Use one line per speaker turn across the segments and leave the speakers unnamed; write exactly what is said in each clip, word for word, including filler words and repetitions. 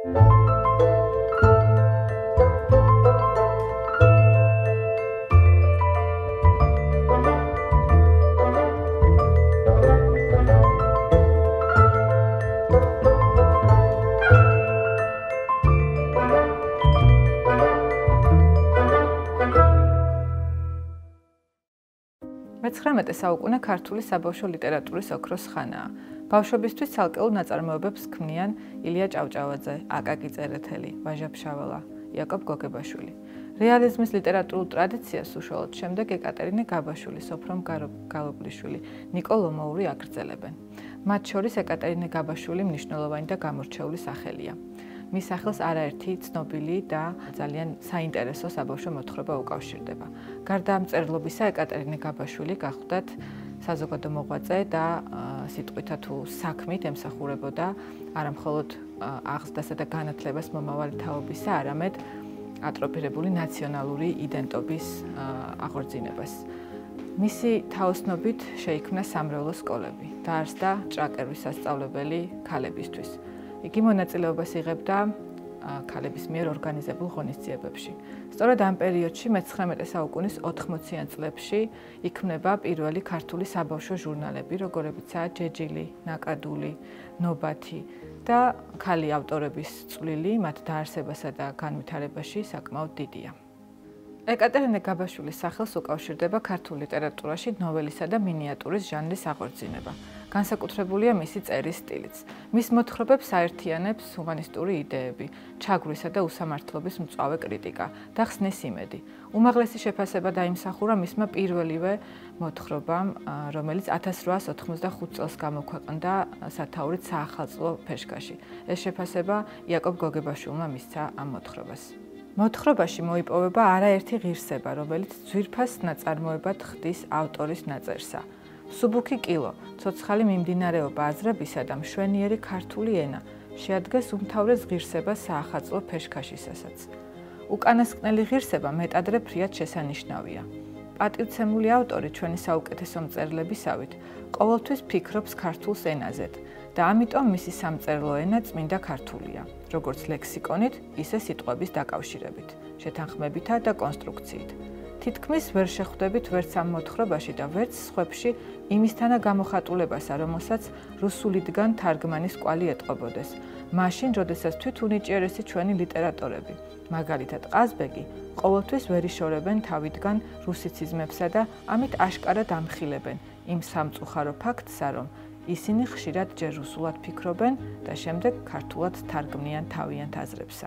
მეცხრამეტე საუკუნე ქართული საბავშვო ლიტერატურის ოქროს ხანაა. ბავშვებისთვის ცალკეულ ნაწარმოებებს ქმნიან ილია ჭავჭავაძე, აკაკი წერეთელი, ვაჟა ფშაველა, იაკობ გოგებაშვილი. რეალიზმის ლიტერატურულ ტრადიციას უშუალოდ შემდეგ ეკატერინე გაბაშვილი, სოფრომ გალობლიშვილი, ნიკო ლომოური აგრძელებენ. მათ შორის ეკატერინე გაბაშვილი მნიშვნელოვანი და გამორჩეული სახელია. მის სახელს არაერთი ცნობილი და ძალიან საინტერესო საბავშვო მოთხრობა უკავშირდება. გარდა ამ წერლობისა, ეკატერინე გაბაშვილი გახლდათ საზოგადო მოღვაწე და სიტყვითა თუ საქმით ემსახურებოდა არამხოლოდ აღზრდასა და განათლებას მომავალი თაობისა, არამედ ატროფირებული ნაციონალური იდენტობის აღორძინებას. მისი თაოსნობით შეიქმნა სამრევლო სკოლები, დაარსდა ჭრაკერვის სასწავლებელი ქალებისთვის. იგი მონაწილეობას იღებდა ქალების მიერ ორგანიზებულ ღონისძიებებში. სწორედ ამ პერიოდში მეცხრამეტე საუკუნის ოთხმოციან წლებში იქმნება პირველი ქართული საბავშვო ჟურნალები, როგორებიცაა ჯეჯილი, ნაკადული, ნობათი და ქალი ავტორების წვლილი მათ დაარსებასა და განვითარებაში საკმაოდ დიდია. ეკატერინე გაბაშვილის სახელს უკავშირდება ქართულ ლიტერატურაში ნოველისა და მინიატურის ჟანრის აღორძინება. განსაკუთრებულია მისი წერის სტილიც. მის მოთხრობებს აერთიანებს ჰუმანისტური იდეები, ჩაგვრისა და უსამართლობის მწვავე კრიტიკა და ხსნის იმედი. უმაღლესი შეფასება დაიმსახურა მისმა პირველივე მოთხრობამ, რომელიც ათას რვაას ოთხმოცდახუთ წელს გამოქვეყნდა სათაურით საახალწლო ფეშქაში. ეს შეფასება იაკობ გოგებაშვილმა მისცა ამ მოთხრობას. მოთხრობაში მოიპოვება არაერთი ღირსება, რომელიც ძვირფას ნაწარმოებად ხდის ავტორის ნაწერსა. სუბუქი კილო, ცოცხალი მიმდინარეობა აზრებისა და მშვენიერი ქართული ენა შეადგენს უმთავრეს ღირსებას საახალწლო ფეშქაშისასაც. უკანასკნელი ღირსება მეტადრე ფრიად შესანიშნავია. პატივცემული ავტორი ჩვენი საუკეთესო მწერლებისავით ყოველთვის ფიქრობს ქართულს ენაზედ და ამიტომ მისი სამწერლო ენა წმინდა ქართულია, როგორც ლექსიკონით, ისე სიტყვების დაკავშირებით, შეთანხმებითა და კონსტრუქციით. თითქმის ვერ შეხვდებით ვერც ამ მოთხრობაში და ვერც სხვებში იმისთანა გამოხატულებასა, რომელსაც რუსულიდან თარგმანის კვალი ეტყობოდეს. მაშინ, როდესაც თვით უნიჭიერესი ჩვენი ლიტერატორები, მაგალითად ყაზბეგი, ყოველთვის ვერ იშორებენ თავიდან რუსიციზმებსა და ამით აშკარად ამხილებენ იმ სამწუხარო ფაქტსა, რომ ისინი ხშირად ჯერ რუსულად ფიქრობენ და შემდეგ ქართულად თარგმნიან თავიანთ აზრებსა.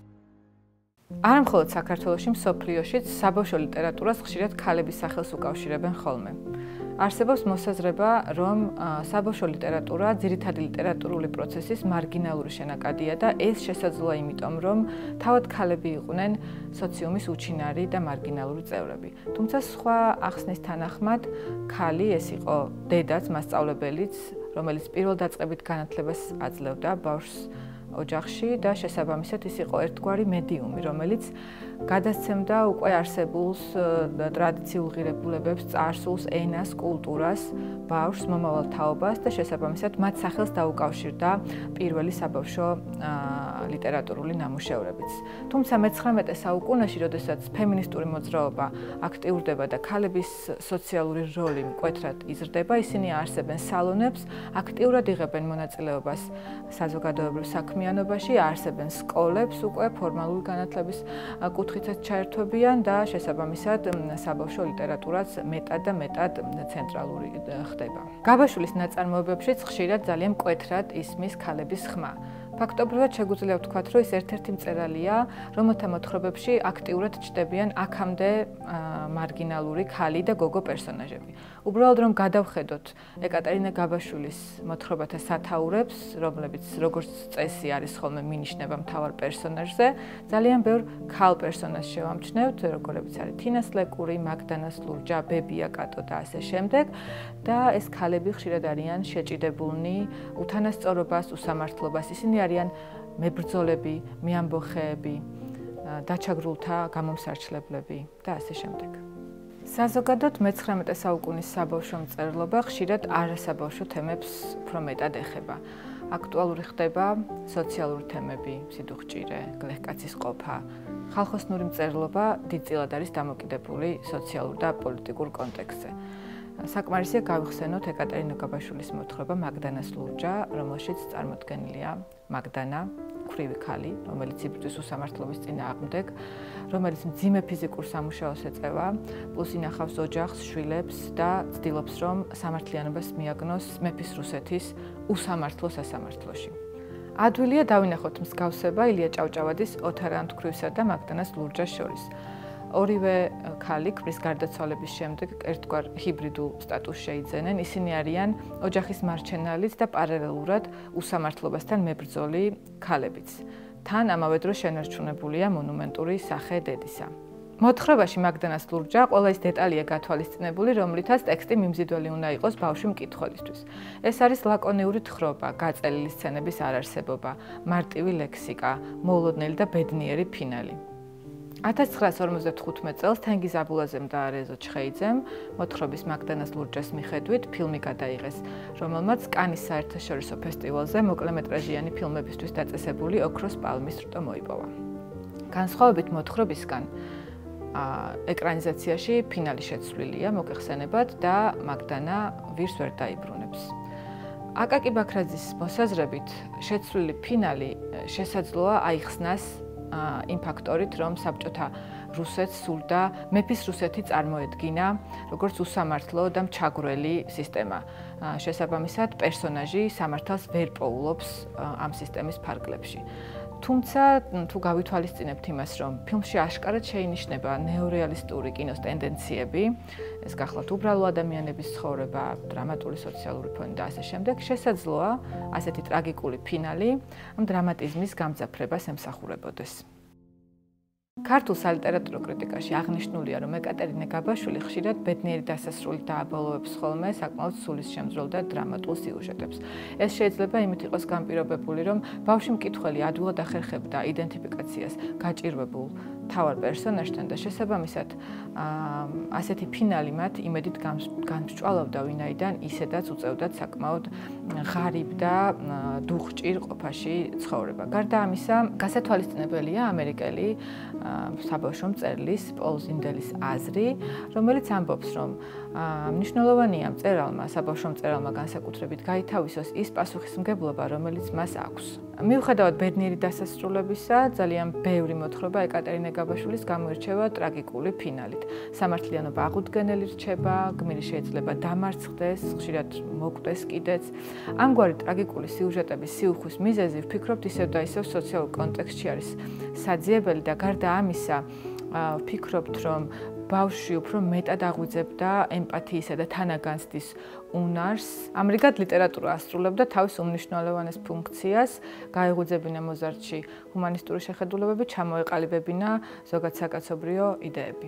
არა მხოლოდ საქართველოში, მსოფლიოშიც საბავშვო ლიტერატურას ხშირად ქალების სახელს უკავშირებენ ხოლმე. არსებობს მოსაზრება, რომ საბავშვო ლიტერატურა ძირითადი ლიტერატურული პროცესის მარგინალური შენაკადია და ეს შესაძლოა იმიტომ, რომ თავად ქალები იყვნენ სოციუმის უჩინარი და მარგინალური წევრები. თუმცა სხვა ახსნის თანახმად, ქალი ეს იყო დედაც, მასწავლებელიც, რომელიც პირველ დაწყებით განათლებას აძლევდა ბავშვს ოჯახში და შესაბამისად ის იყო ერთგვარი მედიუმი, რომელიც გადასცემდა უკვე არსებულს ტრადიციულ ღირებულებებს, წარსულს, ენას, კულტურას, ბავშვს, მომავალ თაობას და შესაბამისად მათ სახელს დაუკავშირდა პირველი საბავშვო ლიტერატურული ნამუშევრებიც. თუმცა მეცხრამეტე საუკუნეში, როდესაც ფემინისტური მოძრაობა აქტიურდება და ქალების სოციალური როლი მკვეთრად იზრდება, ისინი აარსებენ სალონებს, აქტიურად იღებენ მონაწილეობას საზოგადოებრივ საქმიანობაში, აარსებენ სკოლებს, უკვე ფორმალური განათლების კუთხითაც ჩაერთვებიან და შესაბამისად საბავშვო ლიტერატურაც მეტად და მეტად ცენტრალური ხდება. გაბაშვილის ნაწარმოებებშიც ხშირად ძალიან მკვეთრად ისმის ქალების ხმა. ფაქტობრივად შეგვიძლია ვთქვათ, რომ ის ერთ-ერთი მწერალია, რომელთა მოთხრობებში აქტიურად ჩნდებიან აქამდე მარგინალური ქალი და გოგო პერსონაჟები. უბრალოდ რომ გადავხედოთ ეკატერინე გაბაშვილის მოთხრობათა სათაურებს, რომლებიც როგორც წესი არის ხოლმე მინიშნება მთავარ პერსონაჟზე, ძალიან ბევრ ქალ პერსონაჟს შევამჩნევთ, როგორებიც არის თინა სლეკური, მაგდანა სლურჯა, ბებია კატო და ასე შემდეგ. და ეს ქალები ხშირად არიან შეჭიდებულნი უთანასწორობას, უსამართლობას, ისინი არიან მებრძოლები, მეამბოხეები, დაჩაგრულთა გამომსარჩლებლები და ასე შემდეგ. საზოგადოდ მეცხრამეტე საუკუნის საბავშვო მწერლობა ხშირად არასაბავშვო თემებს უფრო მეტად ეხება. აქტუალური ხდება სოციალური თემები, სიდუხჭირე, გლეხკაცის ყოფა. ხალხოსნური მწერლობა დიდწილად არის დამოკიდებული სოციალურ და პოლიტიკურ კონტექსტზე. საკმარისია გავიხსენოთ ეკატერინე გაბაშვილის მოთხრობა მაგდანას ლურჯა, რომელშიც წარმოდგენილია მაგდანა, ქვრივი ქალი, რომელიც იბრძვის უსამართლობის წინააღმდეგ, რომელიც მძიმე ფიზიკურ სამუშაოს ეწევა, პლუს ინახავს ოჯახს, შვილებს და ცდილობს, რომ სამართლიანობას მიაგნოს მეფის რუსეთის უსამართლო სასამართლოში. ადვილია დავინახოთ მსგავსება ილია ჭავჭავაძის ოთარ ანთქვრივსა და მაგდანას ლურჯას შორის. ორივე ქალი კვრის გარდაცვალების შემდეგ ერთგვარ ჰიბრიდულ სტატუსს შეიძენენ. ისინი არიან ოჯახის მარჩენალიც და პარალელურად უსამართლობასთან მებრძოლი ქალებიც. თან ამავე დროს შენარჩუნებულია მონუმენტური სახე დედისა. მოთხრობაში მაგდანას ლურჯა ყველა ის დეტალია გათვალისწინებული, რომლითაც ტექსტი მიმზიდველი უნდა იყოს ბავშვი მკითხველისთვის. ეს არის ლაკონიური თხრობა, გაწელილი სცენების არარსებობა, მარტივი ლექსიკა, მოულოდნელი და ბედნიერი ფინალი. ათას ცხრაას ორმოცდახუთმეტ წელს თენგიზ აბულაზემ და რეზო ჩხეიძემ მოთხრობის მაგდანას ლურჯას მიხედვით ფილმი გადაიღეს, რომელმაც კანის საერთაშორისო ფესტივალზე მოკლემეტრაჟიანი ფილმებისთვის დაწესებული ოქროს პალმის რტო მოიპოვა. განსხვავებით მოთხრობისგან, ეკრანიზაციაში ფინალი შეცვლილია მოგეხსენებათ და მაგდანა ვირს ვერ დაიბრუნებს. აკაკი ბაქრაძის მოსაზრებით, შეცვლილი ფინალი შესაძლოა აიხსნას იმ ფაქტორით, რომ საბჭოთა რუსეთს სურდა მეფის რუსეთი წარმოედგინა როგორც უსამართლო და მჩაგვრელი სისტემა. შესაბამისად, პერსონაჟი სამართალს ვერ პოულობს ამ სისტემის ფარგლებში. თუმცა, თუ გავითვალისწინებთ იმას, რომ ფილმში აშკარად შეინიშნება ნეორეალისტური კინოს ტენდენციები, ეს გახლავთ უბრალო ადამიანების ცხოვრება, დრამატული სოციალური ფონი და ასე შემდეგ, შესაძლოა ასეთი ტრაგიკული ფინალი ამ დრამატიზმის გამძაფრებას ემსახურებოდეს. ქართულ სალიტერატურო კრიტიკაში აღნიშნულია, რომ ეკატერინე გაბაშვილი ხშირად ბედნიერი დასასრულით დააბოლოებს ხოლმე საკმაოდ სულისშემძვრელ და დრამატულ სიუჟეტებს. ეს შეიძლება იმით იყოს განპირობებული, რომ ბავშვი მკითხველი ადვილად ახერხებდა იდენტიფიკაციას გაჭირვებულ მთავარ პერსონაჟთან და შესაბამისად ასეთი ფინალი მათ იმედით განსჭვალავდა, ვინაიდან ისედაც უწევდათ საკმაოდ ღარიბ და დუხჭირ ყოფაში ცხოვრება. გარდა ამისა, გასათვალისწინებელია ამერიკელი საბავშვო მწერლის პოლ ზინდელის აზრი, რომელიც ამბობს, რომ მნიშვნელოვანია მწერალმა, საბავშვო მწერალმა განსაკუთრებით გაითავისოს ის პასუხისმგებლობა, რომელიც მას აქვს. მიუხედავად ბედნიერი დასასრულებისა, ძალიან ბევრი მოთხრობა ეკატერინე გაბაშვილის გამოირჩევა ტრაგიკული ფინალით. სამართლიანობა აღუდგენელი რჩება, გმირი შეიძლება დამარცხდეს, ხშირად მოკვდეს კიდეც. ამგვარი ტრაგიკული სიუჟეტების სიუხვის მიზეზი, ვფიქრობთ, ისევ და ისევ სოციალურ კონტექსტში არის საძიებელი და გარდა ამისა, ვფიქრობთ, რომ ბავშვი უფრო მეტად აღვიძებდა ემპათიისა და თანაგანცდის უნარს. ამრიგად ლიტერატურა ასრულებდა თავის უმნიშვნელოვანეს ფუნქციას, გაეღვიძებინა მოზარდში ჰუმანისტური შეხედულებები, ჩამოეყალიბებინა ზოგად საკაცობრიო იდეები.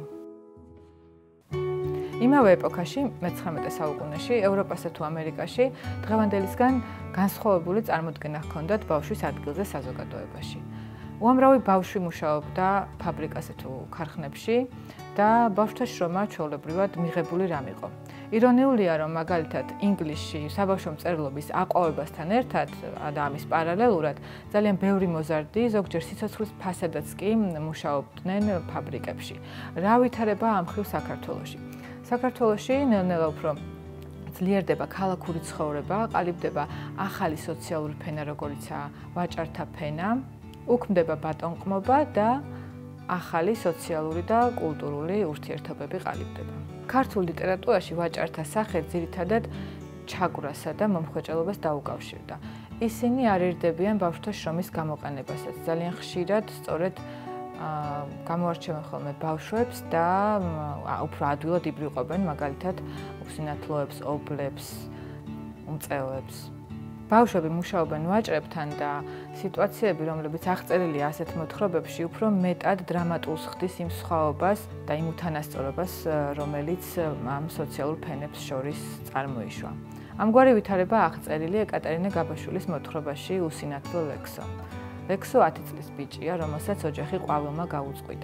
იმავე ეპოქაში, მეცხრამეტე საუკუნეში, ევროპასა თუ ამერიკაში დღევანდელისგან განსხვავებული წარმოდგენა ჰქონდათ ბავშვის ადგილზე საზოგადოებაში. უამრავი ბავშვი მუშაობდა ფაბრიკაზე თუ ქარხნებში და ბავშვთა შრომა ჩვეულებრივად მიღებული რამ იყო. ირონიულია, რომ მაგალითად ინგლისში საბავშვო მწერლობის აყვავებასთან ერთად და ამის პარალელურად ძალიან ბევრი მოზარდი ზოგჯერ სიცოცხლის ფასადაც კი მუშაობდნენ ფაბრიკებში. რა ვითარება ამ მხრივ საქართველოში? საქართველოში ნელ-ნელა უფრო ძლიერდება ქალაქური ცხოვრება, ყალიბდება ახალი სოციალური ფენა, როგორიცაა ვაჭართა ფენა, უქმდება ბატონყმობა და ახალი სოციალური და კულტურული ურთიერთობები ყალიბდება. ქართულ ლიტერატურაში ვაჭართა სახე ძირითადად ჩაგვრასა და მომხვეჭელობას დაუკავშირდა. ისინი არ ერდებიან ბავშვთა შრომის გამოყენებასაც. ძალიან ხშირად სწორედ გამოარჩევენ ხოლმე ბავშვებს და უფრო ადვილად იბრიყვებენ მაგალითად უსინათლოებს, ობლებს, უმწეოებს. ბავშვები მუშაობენ ვაჭრებთან და სიტუაციები, რომლებიც აღწერილია ასეთ მოთხრობებში, უფრო მეტად დრამატულს ხდის იმ სხვაობას და იმ უთანასწორობას, რომელიც ამ სოციალურ ფენებს შორის წარმოიშვა. ამგვარი ვითარება აღწერილი ეკატერინე გაბაშვილის მოთხრობაში უსინათლო ლექსო. ლექსო ათი წლის ბიჭია, რომელსაც ოჯახი ყვავილმა გაუწყვიტა.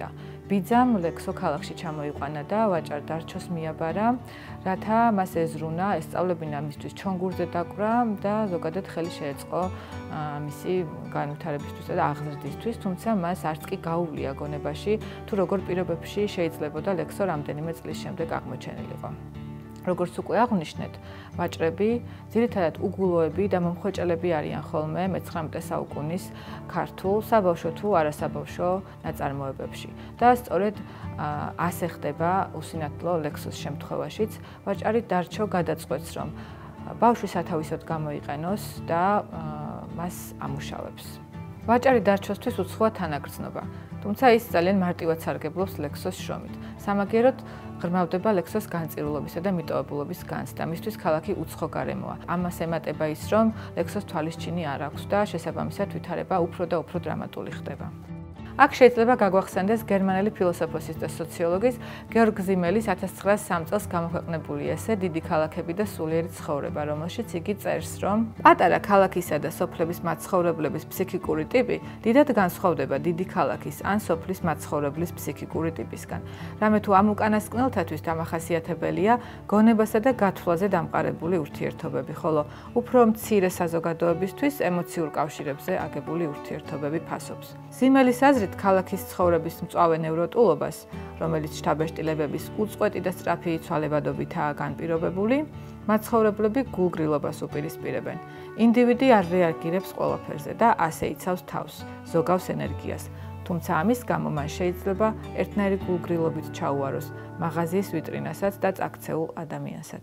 ბიძამ ლექსო ქალაქში ჩამოიყვანა და ვაჭარ დარჩოს მიაბარა, რათა მას ეზრუნა, ესწავლებინა მისთვის ჩონგურზე დაკვრა და ზოგადად ხელი შეეწყო მისი განვითარებისთვის და აღზრდისთვის, თუმცა მას არც კი გაუვლია გონებაში, თუ როგორ პირობებში შეიძლებოდა ლექსო რამდენიმე წლის შემდეგ აღმოჩენილიყო. როგორც უკვე აღვნიშნეთ, ვაჭრები ძირითადად უგულოები და მომხვეჭელები არიან ხოლმე მეცხრამეტე საუკუნის ქართულ საბავშვო თუ არასაბავშვო ნაწარმოებებში. და სწორედ ასე ხდება უსინათლო ლექსოს შემთხვევაშიც, ვაჭარი დარჩო გადაწყვეტს, რომ ბავშვი სათავისოდ გამოიყენოს და მას ამუშავებს. ვაჭარი დარჩოსთვის უცხოა თანაგრძნობა, თუმცა ის ძალიან მარტივად სარგებლობს ლექსოს შრომით. სამაგიეროდ ღრმავდება ლექსოს განწირულობისა და მიტოვებულობის განცდა. მისთვის ქალაქი უცხო გარემოა. ამას ემატება ის, რომ ლექსოს თვალისჩინი არ აქვს და შესაბამისად ვითარება უფრო და უფრო დრამატული ხდება. აქ შეიძლება გაგვახსენდეს გერმანელი ფილოსოფოსის და სოციოლოგის გეორგ ზიმელის ათას ცხრაას სამ წელს გამოქვეყნებული ესე დიდი ქალაქები და სულიერი ცხოვრება, რომელშიც იგი წერს, რომ პატარა ქალაქისა და სოფლების მაცხოვრებლების ფსიქიკური ტიპი დიდად განსხვავდება დიდი ქალაქის ან სოფლის მაცხოვრებლის ფსიქიკური ტიპისგან. რამე თუ ამ უკანასკნელთათვის დამახასიათებელია გონებასა და გათვლაზე დამყარებული ურთიერთობები, ხოლო უფრო მცირე საზოგადოებისთვის ემოციურ კავშირებზე აგებული ურთიერთობები ფასობს. ზიმელის აზრით ქალაქის ცხოვრების მწვავე ნევროტულობას, რომელიც შთაბეჭდილებების უწყვეტი და სწრაფი ცვალებადობითაა განპირობებული, მაცხოვრებლები გულგრილობას უპირისპირებენ. ინდივიდი არ რეაგირებს ყველაფერზე და ასე იცავს თავს, ზოგავს ენერგიას. თუმცა ამის გამო მან შეიძლება ერთნაირი გულგრილობით ჩაუაროს მაღაზიის ვიტრინასაც და წაქცეულ ადამიანსაც.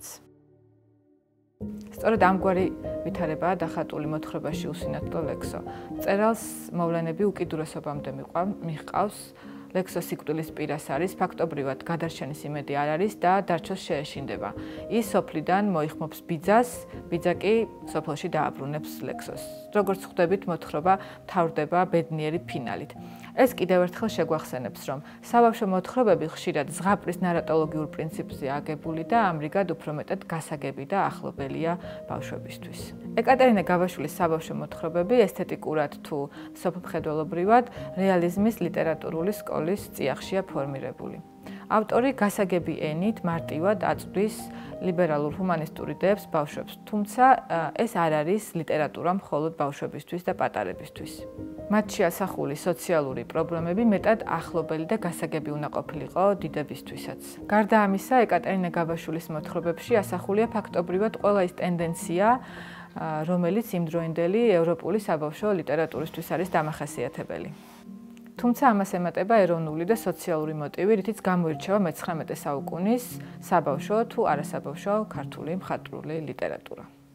სწორედ ამგვარი ვითარებაა დახატული მოთხრობაში უსინათლო ლექსო. მწერალს მოვლენები უკიდურესობამდე მიჰყავს, ლექსო სიკვდილის პირას არის, ფაქტობრივად გადარჩენის იმედი არ არის და დარჩოს შეეშინდება. ის სოფლიდან მოიხმობს ბიძას, ბიძა კი სოფელში დააბრუნებს ლექსოს. როგორც ხვდებით, მოთხრობა მთავრდება ბედნიერი ფინალით. ეს კიდევ ერთხელ შეგვახსენებს, რომ საბავშვო მოთხრობები ხშირად ზღაპრის ნარატოლოგიურ პრინციპზე აგებული და ამრიგად უფრო მეტად გასაგები და ახლობელია ბავშვებისთვის. ეკატერინე გავაშვილის საბავშვო მოთხრობები ესთეტიკურად თუ სოფლმხედველობრივად რეალიზმის ლიტერატურული სკოლის წიაღშია ფორმირებული. ავტორი გასაგები ენით მარტივად აწვდის ლიბერალურ ჰუმანისტურ იდეებს ბავშვებს, თუმცა ეს არ არის ლიტერატურა მხოლოდ ბავშვებისთვის და პატარებისთვის. მათში ასახული სოციალური პრობლემები მეტად ახლობელი და გასაგები უნდა ყოფილიყო დიდებისთვისაც. გარდა ამისა, ეკატერინე გავაშვილის მოთხრობებში ასახულია ფაქტობრივად ყველა ის ტენდენცია, რომელიც იმდროინდელი ევროპული საბავშვო ლიტერატურისთვის არის დამახასიათებელი. თუმცა ამას ემატება ეროვნული და სოციალური მოტივი, რითიც გამოირჩევა მეცხრამეტე საუკუნის საბავშვო თუ არასაბავშვო ქართული მხატვრული ლიტერატურა.